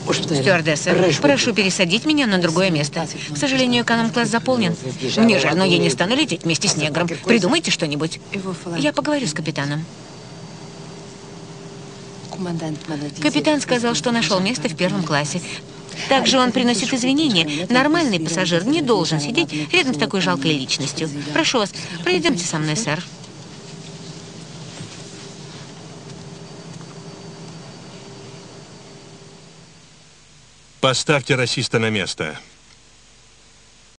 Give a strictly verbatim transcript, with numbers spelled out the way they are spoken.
Стюардесса, прошу пересадить меня на другое место. К сожалению, эконом-класс заполнен. Мне жаль, но я не стану лететь вместе с негром. Придумайте что-нибудь. Я поговорю с капитаном. Капитан сказал, что нашел место в первом классе. Также он приносит извинения. Нормальный пассажир не должен сидеть рядом с такой жалкой личностью. Прошу вас, пройдемте со мной, сэр. Поставьте расиста на место.